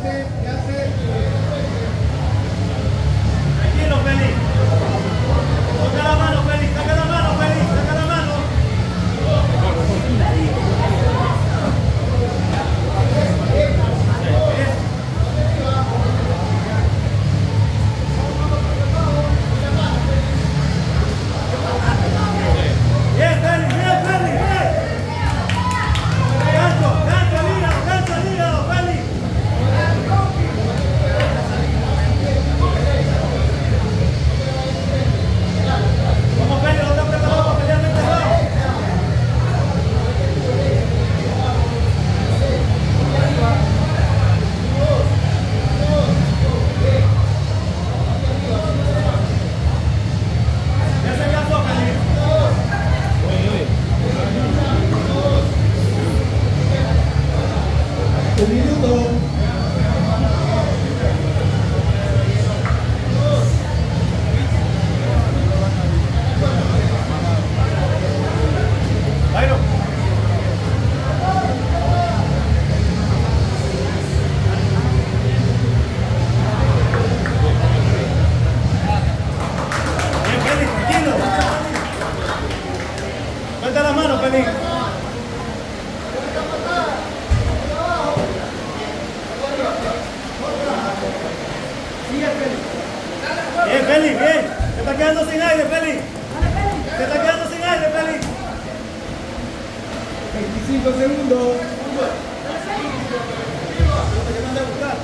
Tranquilo, Feli. Saca la mano, Feli. Saca la mano, Feli. Saca la mano. Bien, Feli. Bien, Feli. Bien. Gancho, gancho al hígado, Feli. Vamos, Feli, no está preparado para pelear de este lado. Ya se cansó, Feli. Un minuto. Jairo. Bien, Feli, tranquilo. Suelta las manos, Feli. Bien, Feli, bien. Te está quedando sin aire, Feli. Te está quedando sin aire, Feli. 25 segundos. Te manda a buscar.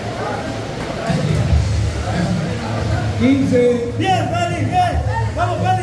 15. Bien, Feli, bien. Vamos, Feli.